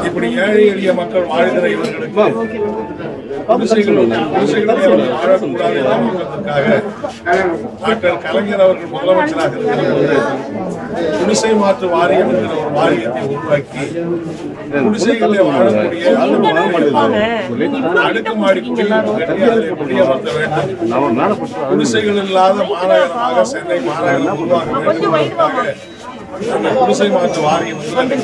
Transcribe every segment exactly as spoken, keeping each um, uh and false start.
இப்படி ஏழை எளிய மக்கள் வாழ்கிற இவர்களுக்கு குடிசைகள் குடிசைகளில் வாழக்கூடாது என்பதற்காக டாக்டர் கலைஞர் அவர்கள் முதலமைச்சராக இருக்கிற போது குடிசை மாற்று வாரியம் என்கிற ஒரு வாரியத்தை உருவாக்கி குடிசைகளில் வாழக்கூடிய அடுக்குமாடி குடியிருப்பு கட்டி அதில் குடியமர்த்த வேண்டும். குடிசைகள் இல்லாத மாநகரமாக சென்னை மாநகரம் உருவாக்க வேண்டும் என்பதற்காக அந்த குடிசை மாற்று வாரியம்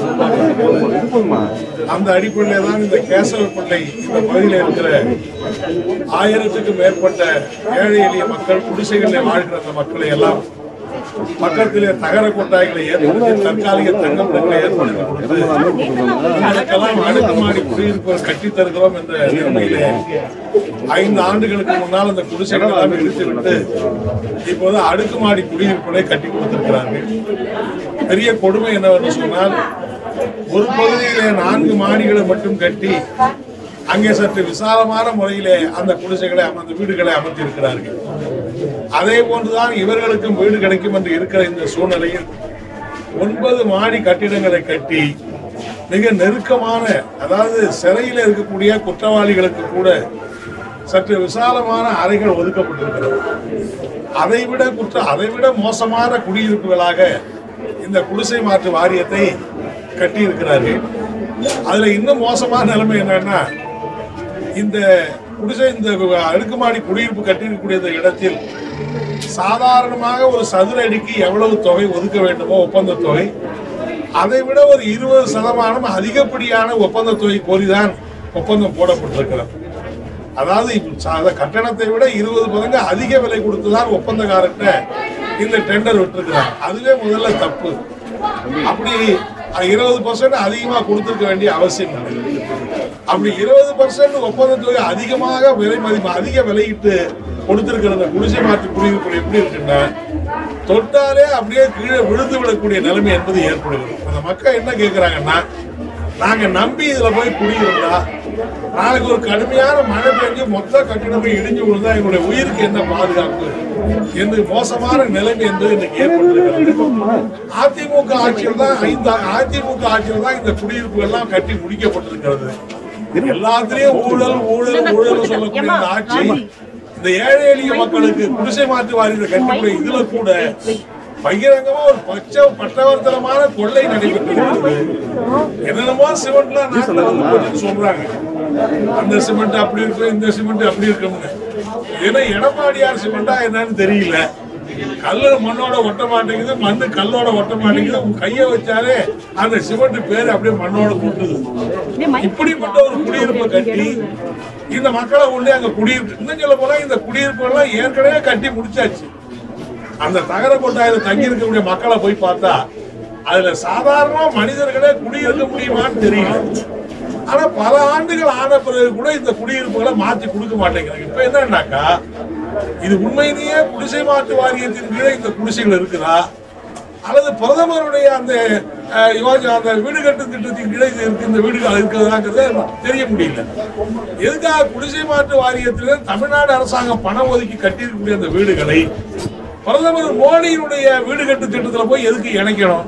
அந்த அடிப்படையில் தான் இந்த கேசவப்பிள்ளை இந்த பகுதியில் இருக்கிற ஆயிரத்துக்கும் மேற்பட்ட ஏழை எளிய மக்கள் குடிசைகளில் வாழ்கிற அந்த மக்களை எல்லாம் பக்கத்திலே தகர கொட்டாய்களை ஏற்படுத்தி தற்காலிக தங்கப்படங்களை ஏற்படுத்தி கொடுத்து இதற்கெல்லாம் அடுக்குமாடி குடியிருப்பு கட்டி தருகிறோம் என்ற நிலைமையிலே ஐந்து ஆண்டுகளுக்கு முன்னால் அந்த குடிசைகள் எல்லாம் இழுத்துவிட்டு இப்போது அடுக்குமாடி குடியிருப்புகளை கட்டி கொடுத்திருக்கிறார்கள். பெரிய கொடுமை என்னவென்று சொன்னால் ஒரு பகுதியிலே நான்கு மாடிகளை மட்டும் கட்டி அங்கே சற்று விசாலமான முறையிலே அந்த குடிசைகளை அந்த வீடுகளை அமர்த்தி இருக்கிறார்கள். அதே போன்றுதான் இவர்களுக்கும் வீடு கிடைக்கும் என்று இருக்கிற இந்த சூழ்நிலையில் ஒன்பது மாடி கட்டிடங்களை கட்டி மிக நெருக்கமான, அதாவது சிறையில் இருக்கக்கூடிய குற்றவாளிகளுக்கு கூட சற்று விசாலமான அறைகள் ஒதுக்கப்பட்டிருக்கிறது. அதைவிட குற்ற அதைவிட மோசமான குடியிருப்புகளாக இந்த குடிசை மாற்று வாரியத்தை கட்டி இருக்கிறார்கள். அதுல இன்னும் மோசமான நிலைமை என்னன்னா, இந்த குடிசை இந்த அடுக்குமாடி குடியிருப்பு கட்டியிருக்கக்கூடிய இந்த இடத்தில் சாதாரணமாக ஒரு சதுர அடிக்கு எவ்வளவு தொகை ஒதுக்க வேண்டுமோ ஒப்பந்த தொகை, அதை விட ஒரு இருபது சதமானம் அதிகப்படியான ஒப்பந்த தொகை கோரிதான் ஒப்பந்தம் போடப்பட்டிருக்கிறது. அதாவது கட்டணத்தை விட இருபது பதங்க அதிக விலை கொடுத்துதான் ஒப்பந்தக்காரர்கிட்ட இந்த டெண்டர் விட்டுருக்கிறாங்க. அதுவே முதல்ல தப்பு. அப்படி இருபது பர்சன்ட் அதிகமா கொடுத்திருக்க வேண்டிய அவசியம் இல்லை. அப்படி இருபது பர்சன்ட் ஒப்பந்த தொகை அதிகமாக விலை மதிப்பு அதிக விலையிட்டு கொடுத்திருக்கிற குடிசை மாற்று குடியிருப்பு எப்படி இருக்குன்னா, தொட்டாலே அப்படியே கீழே விழுந்து விடக்கூடிய நிலைமை என்பது ஏற்படுகிறது. அந்த மக்கள் என்ன கேட்கிறாங்கன்னா, நாங்க நம்பி இதுல போய் குடியிருந்தா நாளைக்கு ஒரு கடுமையான மழை பெஞ்சு மொத்த கட்டிடமே இடிஞ்சு விழுந்தா எங்களுடைய உயிருக்கு என்ன பாதுகாப்பு என்று மோசமான நிலைமை என்பது இன்னைக்கு ஏற்பட்டிருக்கிறது. அதிமுக ஆட்சியில் தான் ஐந்து அதிமுக ஆட்சியில் தான் இந்த குடியிருப்பு எல்லாம் கட்டி முடிக்கப்பட்டிருக்கிறது. எல்லாத்திலையும் ஊழல் ஊழல் ஊழல் சொல்லக்கூடிய இந்த ஆட்சி இந்த ஏழை எளிய மக்களுக்கு குடிசை மாற்று வாரியத்தை கட்டி இதுல கூட பகிரங்கமா ஒரு பச்சை பட்டவர்த்தனமான கொள்ளை நடைபெற்று என்னென்னமோ சிமெண்ட்லாம் நாட்டில் வந்து போட்டு சொல்றாங்க. அந்த சிமெண்ட் அப்படி இருக்கும், இந்த சிமெண்ட் அப்படி இருக்கும்னு. ஏன்னா எடப்பாடியார் சிமெண்டா என்னன்னு தெரியல. கல்லு மண்ணோட ஒட்ட மாட்டேங்குது, மண்ணு கல்லோட ஒட்ட மாட்டேங்குது. உங்க கைய வச்சாலே அந்த சிமெண்ட் பேரு அப்படியே மண்ணோட கொட்டுது. இப்படிப்பட்ட ஒரு குடியிருப்பை கட்டி இந்த மக்களை கொண்டு அங்க குடியிருப்பு, இன்னும் சொல்ல போனா இந்த குடியிருப்பு எல்லாம் ஏற்கனவே கட்டி முடிச்சாச்சு. அந்த தகர கொட்டாயில தங்கி இருக்கக்கூடிய மக்களை போய் பார்த்தா அதுல சாதாரண மனிதர்களே குடியிருக்க முடியுமான்னு தெரியல. ஆனா பல ஆண்டுகள் ஆன பிறகு கூட இந்த குடியிருப்புகளை மாற்றி கொடுக்க மாட்டேங்கிறாங்க. இப்ப என்னன்னாக்கா, இது உண்மையிலேயே குடிசை மாற்று வாரியத்தின் கீழே இந்த குடிசைகள் இருக்குதா அல்லது பிரதமருடைய அந்த அந்த வீடு கட்டும் திட்டத்தின் கீழே இது இருக்கு இந்த வீடுகள் இருக்குதாங்கிறத தெரிய முடியல. எதுக்காக குடிசை மாற்று வாரியத்தில தமிழ்நாடு அரசாங்கம் பணம் ஒதுக்கி கட்டியிருக்கக்கூடிய அந்த வீடுகளை பிரதமர் மோடியினுடைய வீடு கட்டு திட்டத்துல போய் எதுக்கு இணைக்கணும்?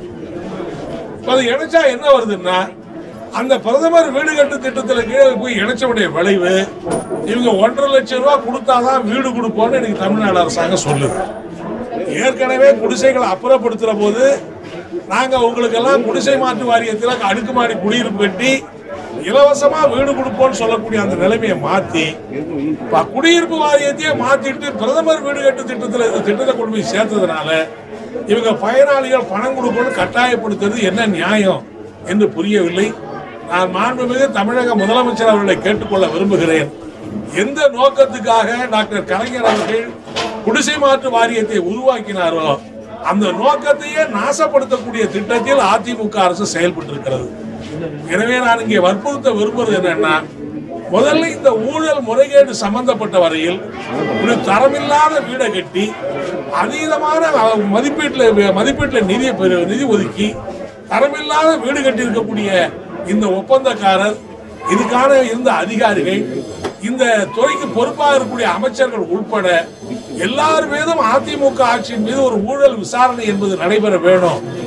அது இணைச்சா என்ன வருதுன்னா, அந்த பிரதமர் வீடு கட்டு திட்டத்துல கீழே போய் இணைச்சவுடைய விளைவு இவங்க ஒன்றரை லட்சம் ரூபாய் கொடுத்தாதான் வீடு கொடுப்போம்னு எனக்கு தமிழ்நாடு அரசாங்கம் சொல்லுது. ஏற்கனவே குடிசைகளை அப்புறப்படுத்துற போது நாங்க உங்களுக்கு எல்லாம் குடிசை மாற்று வாரியத்தில் அடுக்குமாடி குடியிருப்பு கட்டி இலவசமா வீடு கொடுப்போம்னு சொல்லக்கூடிய அந்த நிலைமையை மாத்தி குடியிருப்பு வாரியத்தையே மாத்திட்டு பிரதமர் வீடு கட்டு திட்டத்தில் இந்த திட்டத்தை கொண்டு போய் சேர்த்ததுனால இவங்க பயனாளிகள் பணம் கொடுக்கணும்னு கட்டாயப்படுத்துறது என்ன நியாயம் என்று புரியவில்லை. நான் மாண்புமிகு தமிழக முதலமைச்சர் அவர்களை கேட்டுக்கொள்ள விரும்புகிறேன். எந்த நோக்கத்துக்காக டாக்டர் கலைஞர் அவர்கள் குடிசை மாற்று வாரியத்தை உருவாக்கினாரோ அந்த நோக்கத்தையே நாசப்படுத்தக்கூடிய திட்டத்தில் அதிமுக அரசு செயல்பட்டு இருக்கிறது. எனவே நான் இங்கே வற்புறுத்த விரும்புவது என்னன்னா, முதல்ல இந்த ஊழல் முறைகேடு சம்பந்தப்பட்ட வரையில் ஒரு தரமில்லாத வீடை கட்டி அதீதமான மதிப்பீட்டில் மதிப்பீட்டில் நிதி நிதி ஒதுக்கி தரமில்லாத வீடு கட்டி இருக்கக்கூடிய இந்த ஒப்பந்தக்காரர், இதுக்கான இருந்த அதிகாரிகள், இந்த துறைக்கு பொறுப்பாக இருக்கக்கூடிய அமைச்சர்கள் உட்பட எல்லார் மீதும் அதிமுக ஆட்சியின் மீது ஒரு ஊழல் விசாரணை என்பது நடைபெற வேணும்.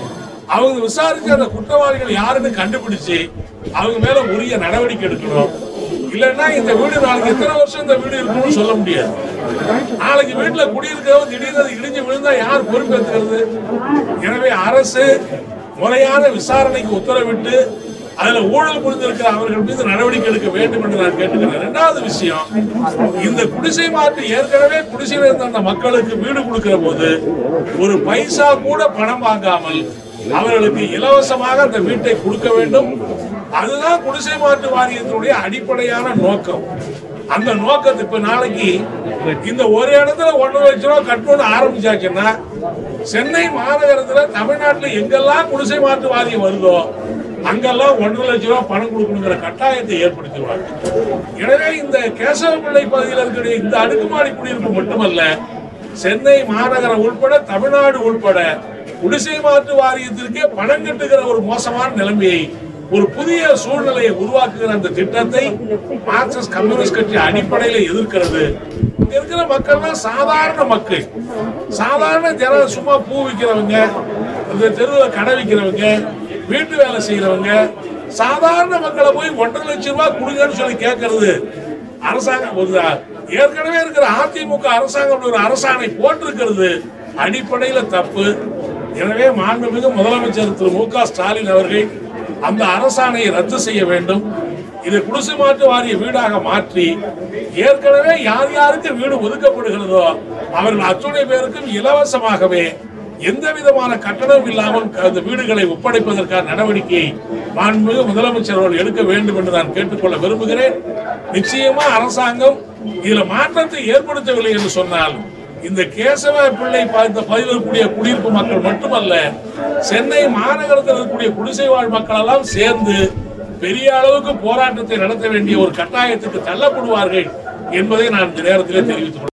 அவங்க விசாரிச்சு அந்த குற்றவாளிகள் யாருன்னு கண்டுபிடிச்சு அவங்க மேல உரிய நடவடிக்கை எடுக்கணும். இல்லைன்னா இந்த வீடு நாளைக்கு எத்தனை வருஷம் இந்த வீடு இருக்குன்னு சொல்ல முடியாது. நாளைக்கு வீட்டுல குடியிருக்கிறவங்க திடீர்னு இடிஞ்சு விழுந்தா யார் பொறுப்பேற்றுக்கிறது? எனவே அரசு முறையான விசாரணைக்கு உத்தரவிட்டு அதுல ஊழல் புரிந்திருக்கிற அவர்கள் மீது நடவடிக்கை எடுக்க வேண்டும் என்று நான் கேட்டுக்கிறேன். இரண்டாவது விஷயம், இந்த குடிசை மாற்று ஏற்கனவே குடிசையில் இருந்த அந்த மக்களுக்கு வீடு கொடுக்கிற போது ஒரு பைசா கூட பணம் வாங்காமல் அவர்களுக்கு இலவசமாக அந்த வீட்டை கொடுக்க வேண்டும். அதுதான் குடிசை மாற்று வாரியத்தினுடைய அடிப்படையான நோக்கம். அந்த நோக்கத்தை இப்ப நாளைக்கு இந்த ஒரு இடத்துல ஒன்று லட்சம் ரூபாய் கட்டணும்னு ஆரம்பிச்சாச்சுன்னா சென்னை மாநகரத்துல தமிழ்நாட்டில் எங்கெல்லாம் குடிசை மாற்று வாரியம் வருதோ அங்கெல்லாம் ஒன்றரை லட்சம் ரூபாய் பணம் கொடுக்கணுங்கிற கட்டாயத்தை ஏற்படுத்திடுவாங்க. எனவே இந்த கேசவப்பிள்ளை பகுதியில் இருக்கிற இந்த அடுக்குமாடி குடியிருப்பு மட்டுமல்ல, சென்னை மாநகரம் உட்பட தமிழ்நாடு உட்பட குடிசை மாற்று வாரியத்திற்கே பணம் கட்டுகிற ஒரு மோசமான நிலைமையை, ஒரு புதிய சூழ்நிலையை உருவாக்குகிற அந்த திட்டத்தை மார்க்சிஸ்ட் கம்யூனிஸ்ட் கட்சி அடிப்படையில் எதிர்க்கிறது. இருக்கிற மக்கள்லாம் சாதாரண மக்கள், சாதாரண ஜன, சும்மா பூ விற்கிறவங்க, இந்த தெருவில் கடை விற்கிறவங்க, வீட்டு வேலை செய்யறவங்க, சாதாரண மக்களை போய் ஒன்றரை லட்சம் ரூபாய் கொடுங்கன்னு சொல்லி கேட்கறது அரசாங்கம். ஏற்கனவே இருக்கிற அதிமுக அரசாங்கம் ஒரு அரசாணை போட்டிருக்கிறது அடிப்படையில தப்பு. எனவே மாண்புமிகு முதலமைச்சர் திரு மு க ஸ்டாலின் அவர்கள் அந்த அரசாணையை ரத்து செய்ய வேண்டும். இதை குடிசை மாற்று வாரிய வீடாக மாற்றி ஏற்கனவே யார் யாருக்கு வீடு ஒதுக்கப்படுகிறதோ அவர்கள் அத்துணை பேருக்கும் இலவசமாகவே எந்த விதமான கட்டணம் இல்லாமல் அந்த வீடுகளை ஒப்படைப்பதற்கான நடவடிக்கையை மாண்புமிகு முதலமைச்சர் அவர்கள் எடுக்க வேண்டும் என்று நான் கேட்டுக்கொள்ள விரும்புகிறேன். நிச்சயமா அரசாங்கம் இதுல மாற்றத்தை ஏற்படுத்தவில்லை என்று சொன்னால் இந்த கேசவ பிள்ளை பகுதியில் இருக்கக்கூடிய குடியிருப்பு மக்கள் மட்டுமல்ல, சென்னை மாநகரத்தில் இருக்கக்கூடிய குடிசை வாழ் மக்கள் எல்லாம் சேர்ந்து பெரிய அளவுக்கு போராட்டத்தை நடத்த வேண்டிய ஒரு கட்டாயத்துக்கு தள்ளப்படுவார்கள் என்பதை நான் இந்த நேரத்திலே தெரிவித்துக் கொள்கிறேன்.